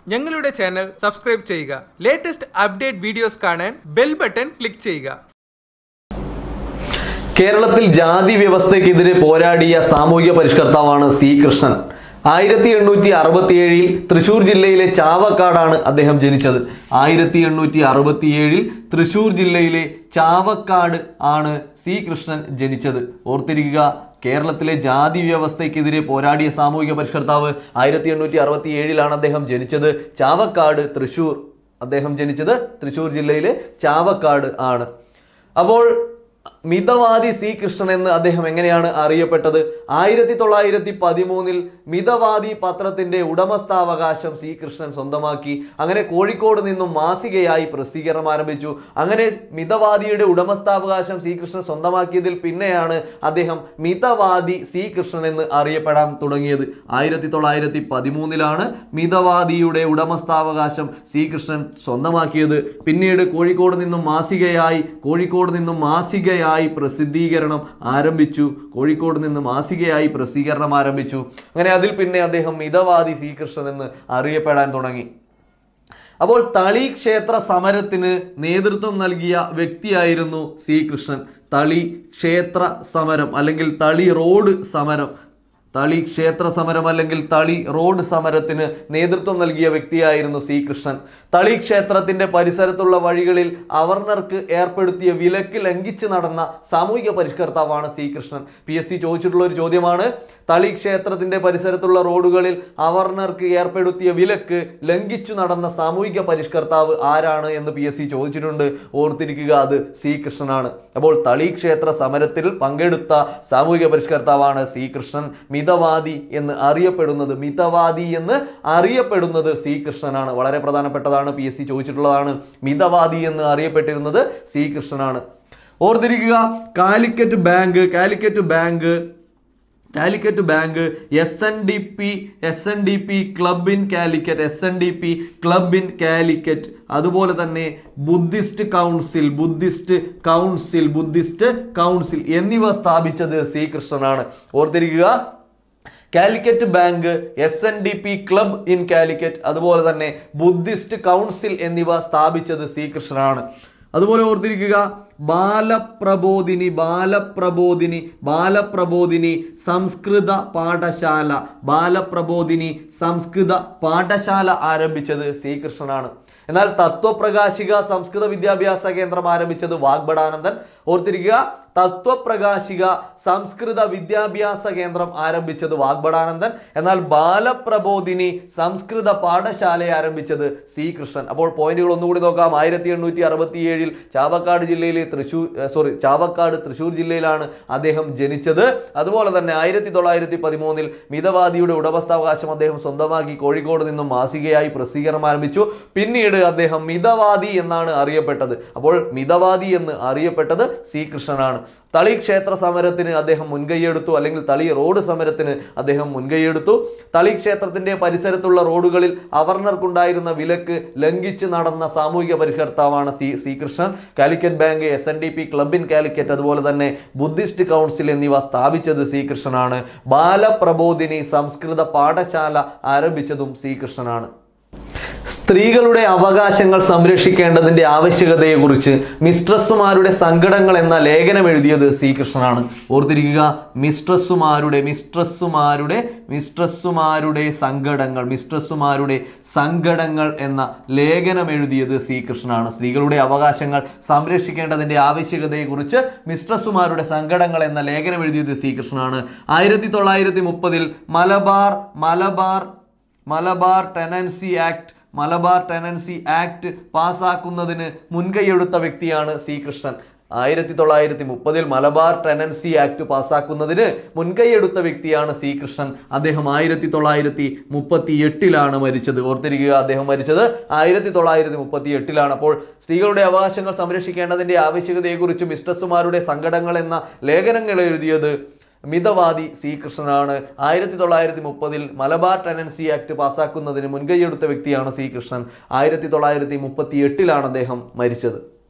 ഞങ്ങളുടെ channel subscribe ചെയ്യുക. Latest update videos കാണാൻ ബെൽ ബട്ടൺ ക്ലിക്ക് ചെയ്യുക. കേരളത്തിൽ ജാതി വ്യവസ്ഥയ്ക്കെതിരെ പോരാടിയ സാമൂഹിക പരിഷ്കർത്താവാണ് സി കൃഷ്ണൻ. 1867 തൃശൂർ ജില്ലയിലെ ചാവക്കാടാണ് അദ്ദേഹം ജനിച്ചത്. 1867 തൃശൂർ ജില്ലയിലെ ചാവക്കാട് ആണ് സി കൃഷ്ണൻ ജനിച്ചത്. ഓർത്തിരിക്കുക, കേരളത്തിലെ ജാതി വ്യവസ്ഥയ്ക്കെതിരെ പോരാടിയ സാമൂഹിക പരിഷ്കർത്താവ് 1867 അദ്ദേഹം ജനിച്ചത്. ചാവക്കാട്, തൃശൂർ. അദ്ദേഹം ജനിച്ചത് തൃശൂർ ജില്ലയിലെ ചാവക്കാട് ആണ്. അപ്പോൾ മിതവാദി സി കൃഷ്ണൻ എന്ന് അദ്ദേഹം എങ്ങനെയാണ് അറിയപ്പെട്ടത്? 1913 മിതവാദി പത്രത്തിന്റെ ഉടമസ്ഥാവകാശം സി കൃഷ്ണൻ സ്വന്തമാക്കി. അങ്ങനെ കോഴിക്കോട് നിന്നും മാസികയായി പ്രസിദ്ധീകരണം ആരംഭിച്ചു. അങ്ങനെ മിതവാദിയുടെ ഉടമസ്ഥാവകാശം സി കൃഷ്ണൻ സ്വന്തമാക്കിയതിൽ പിന്നെയാണ് അദ്ദേഹം മിതവാദി സി കൃഷ്ണൻ എന്ന് അറിയപ്പെടാൻ തുടങ്ങിയത്. 1913 മിതവാദിയുടെ ഉടമസ്ഥാവകാശം സി കൃഷ്ണൻ സ്വന്തമാക്കിയത്. പിന്നീട് കോഴിക്കോട് നിന്നും മാസികയായി പ്രസിദ്ധീകരണം ആരംഭിച്ചു. അങ്ങനെ അതിൽ പിന്നെ അദ്ദേഹം മിതവാദി സി കൃഷ്ണൻ എന്ന് അറിയപ്പെടാൻ തുടങ്ങി. അപ്പോൾ തളി ക്ഷേത്ര സമരത്തിന് നേതൃത്വം നൽകിയ വ്യക്തിയായിരുന്നു സി കൃഷ്ണൻ. തളി ക്ഷേത്ര സമരം അല്ലെങ്കിൽ തളി റോഡ് സമരം അല്ലെങ്കിൽ തളി റോഡ് സമരത്തിന് നേതൃത്വം നൽകിയ വ്യക്തിയായിരുന്നു സി കൃഷ്ണൻ. തളി ക്ഷേത്രത്തിന്റെ പരിസരത്തുള്ള വഴികളിൽ അവർണർക്ക് ഏർപ്പെടുത്തിയ വിലക്ക് ലംഘിച്ച് നടന്ന സാമൂഹിക പരിഷ്കർത്താവാണ് സി കൃഷ്ണൻ. PSC ചോദിച്ചിട്ടുള്ള ഒരു ചോദ്യമാണ്, തളി ക്ഷേത്രത്തിന്റെ പരിസരത്തുള്ള റോഡുകളിൽ അവർണർക്ക് ഏർപ്പെടുത്തിയ വിലക്ക് ലംഘിച്ചു നടന്ന സാമൂഹിക പരിഷ്കർത്താവ് ആരാണ് എന്ന് PSC ചോദിച്ചിട്ടുണ്ട്. ഓർത്തിരിക്കുക, അത് സി കൃഷ്ണനാണ്. അപ്പോൾ തളി ക്ഷേത്ര സമരത്തിൽ പങ്കെടുത്ത സാമൂഹിക പരിഷ്കർത്താവാണ് സി കൃഷ്ണൻ. മിതവാദി എന്ന് അറിയപ്പെടുന്നത് സി കൃഷ്ണനാണ്. വളരെ പ്രധാനപ്പെട്ടതാണ്, PSC ചോദിച്ചിട്ടുള്ളതാണ്. മിതവാദി എന്ന് അറിയപ്പെട്ടിരുന്നത് സി കൃഷ്ണനാണ്. ഓർത്തിരിക്കുക, Calicut bank SNDP club in Calicut, അതുപോലെ തന്നെ ബുദ്ധിസ്റ്റ് കൗൺസിൽ എന്നിവ സ്ഥാപിച്ചത് സി കൃഷ്ണനാണ്. ഓർത്തിരിക്കുക, Calicut bank, SNDP club in Calicut, അതുപോലെ തന്നെ ബുദ്ധിസ്റ്റ് കൗൺസിൽ എന്നിവ സ്ഥാപിച്ചത് സി കൃഷ്ണനാണ്. അതുപോലെ ഓർത്തിരിക്കുക, ബാലപ്രബോധിനി സംസ്കൃത പാഠശാല ആരംഭിച്ചത് സി കൃഷ്ണനാണ്. എന്നാൽ തത്വപ്രകാശിക സംസ്കൃത വിദ്യാഭ്യാസ കേന്ദ്രം ആരംഭിച്ചത് വാഗ്ഭടാനന്ദൻ. ഓർത്തിരിക്കുക, തത്വപ്രകാശിക സംസ്കൃത വിദ്യാഭ്യാസ കേന്ദ്രം ആരംഭിച്ചത് വാഗ്ഭടാനന്ദൻ. എന്നാൽ ബാലപ്രബോധിനി സംസ്കൃത പാഠശാല ആരംഭിച്ചത് സി കൃഷ്ണൻ. അപ്പോൾ പോയിന്റുകൾ ഒന്നുകൂടി നോക്കാം. 1867 ചാവക്കാട് തൃശൂർ ജില്ലയിലാണ് അദ്ദേഹം ജനിച്ചത്. അതുപോലെ തന്നെ 1913 മിതവാദിയുടെ ഉടമസ്ഥാവകാശം അദ്ദേഹം സ്വന്തമാക്കി കോഴിക്കോട് നിന്നും മാസികയായി പ്രസിദ്ധീകരണം ആരംഭിച്ചു. പിന്നീട് അദ്ദേഹം മിതവാദി എന്നാണ് അറിയപ്പെട്ടത്. അപ്പോൾ മിതവാദി എന്ന് അറിയപ്പെട്ടത് സി കൃഷ്ണനാണ്. തളി ക്ഷേത്ര സമരത്തിന് അദ്ദേഹം മുൻകൈയെടുത്തു, അല്ലെങ്കിൽ തളി റോഡ് സമരത്തിന് അദ്ദേഹം മുൻകൈയെടുത്തു. തളി ക്ഷേത്രത്തിന്റെ പരിസരത്തുള്ള റോഡുകളിൽ അവർണർക്കുണ്ടായിരുന്ന വിലക്ക് ലംഘിച്ച് നടന്ന സാമൂഹിക പരിഷ്കർത്താവാണ് സി കൃഷ്ണൻ. Calicut bank, SNDP club in Calicut, അതുപോലെ തന്നെ ബുദ്ധിസ്റ്റ് കൗൺസിൽ എന്നിവ സ്ഥാപിച്ചത് സി കൃഷ്ണനാണ്. ബാലപ്രബോധിനി സംസ്കൃത പാഠശാല ആരംഭിച്ചതും സി കൃഷ്ണനാണ്. സ്ത്രീകളുടെ അവകാശങ്ങൾ സംരക്ഷിക്കേണ്ടതിന്റെ ആവശ്യകതയെക്കുറിച്ച് മിസ്ട്രസ്സുമാരുടെ സങ്കടങ്ങൾ എന്ന ലേഖനം എഴുതിയത് സി കൃഷ്ണനാണ്. ഓർത്തിരിക്കുക, മിസ്ട്രസ്സുമാരുടെ സങ്കടങ്ങൾ എന്ന ലേഖനം എഴുതിയത് സി കൃഷ്ണനാണ്. സ്ത്രീകളുടെ അവകാശങ്ങൾ സംരക്ഷിക്കേണ്ടതിന്റെ ആവശ്യകതയെക്കുറിച്ച് മിസ്ട്രസ്സുമാരുടെ സങ്കടങ്ങൾ എന്ന ലേഖനം എഴുതിയത് സി കൃഷ്ണനാണ്. 1930 മലബാർ ടെനൻസി ആക്ട് പാസ്സാക്കുന്നതിന് മുൻകൈയെടുത്ത വ്യക്തിയാണ് സി കൃഷ്ണൻ. 1930 മലബാർ ടെനൻസി ആക്ട് പാസ്സാക്കുന്നതിന് മുൻകൈയെടുത്ത വ്യക്തിയാണ് സി കൃഷ്ണൻ. അദ്ദേഹം 1938 മരിച്ചത്. ഓർത്തിരിക്കുക, അദ്ദേഹം മരിച്ചത് 1938. അപ്പോൾ സ്ത്രീകളുടെ അവകാശങ്ങൾ സംരക്ഷിക്കേണ്ടതിന്റെ ആവശ്യകതയെക്കുറിച്ച് മിസ്ട്രസ്സുമാരുടെ സങ്കടങ്ങൾ എന്ന ലേഖനങ്ങൾ എഴുതിയത് മിതവാദി സി കൃഷ്ണനാണ്. 1930 മലബാർ ടെനൻസി ആക്ട് പാസ്സാക്കുന്നതിന് മുൻകൈയെടുത്ത വ്യക്തിയാണ് സി കൃഷ്ണൻ. 1938 അദ്ദേഹം മരിച്ചത്.